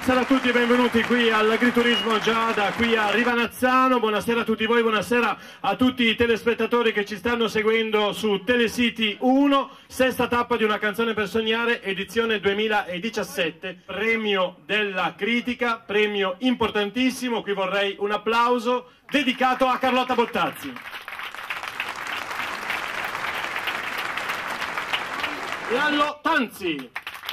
Buonasera a tutti e benvenuti qui all'Agriturismo Giada, qui a Rivanazzano. Buonasera a tutti voi, buonasera a tutti i telespettatori che ci stanno seguendo su Telesiti 1, sesta tappa di Una canzone per sognare, edizione 2017, premio della critica, premio importantissimo. Qui vorrei un applauso dedicato a Carlotta Bottazzi. Lallo Tanzi.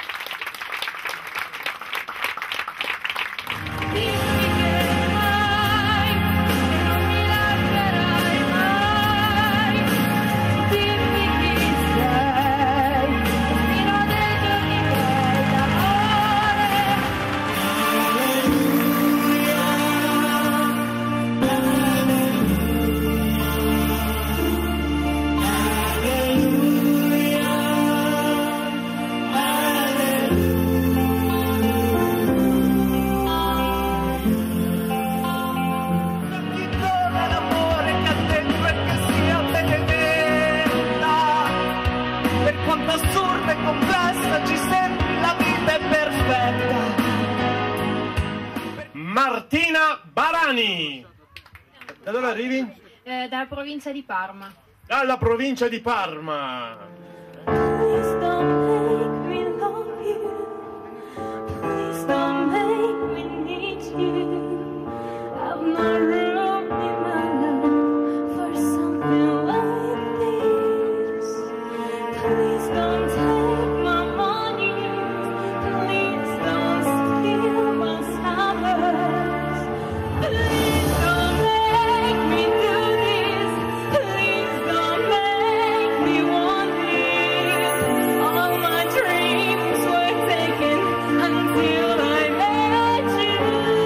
Martina Barani. Da dove arrivi? Dalla provincia di Parma. Dalla provincia di Parma. Please don't make me love you. Please don't make me need you. I've no room in my life for something like this. Please don't take my money. Please don't steal my summers. Please don't make me do this. Please don't make me want this. All my dreams were taken until I met you.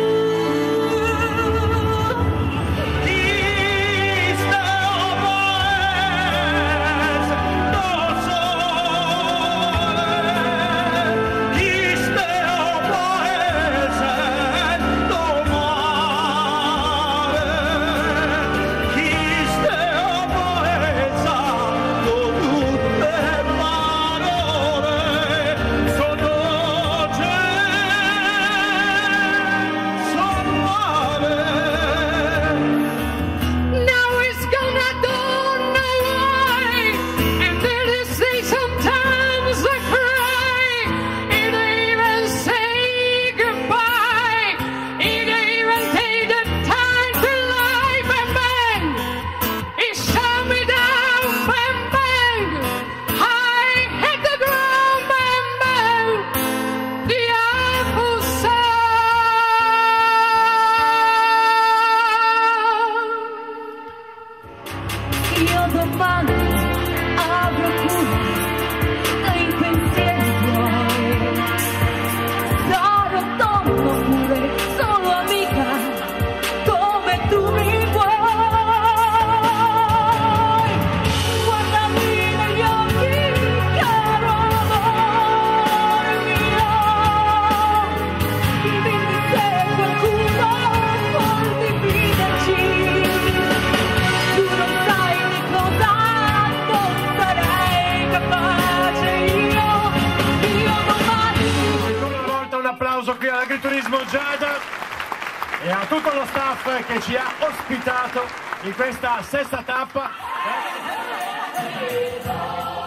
Questo paese lo sole, questo paese lo mare, questo paese lo tutte parole sono now it's gonna dawn away, and then they say sometimes I cry. It ain't even say goodbye. It ain't even take the time to lie. Bang bang, it shot me down. Bang bang, I hit the ground. Bang bang, the awful sound. Io domani avrò cura dei pensieri tuoi. Sarò tonto pure, solo amica, come tu mi vuoi. Guardami negli occhi, caro amore mio. Dimmi se qualcuno può dividerci. Tu non sai di cosa non sarei capace io domani. Ancora una volta un applauso qui all'Agriturismo Giada e a tutto lo staff che ci ha ospitato in questa sesta tappa.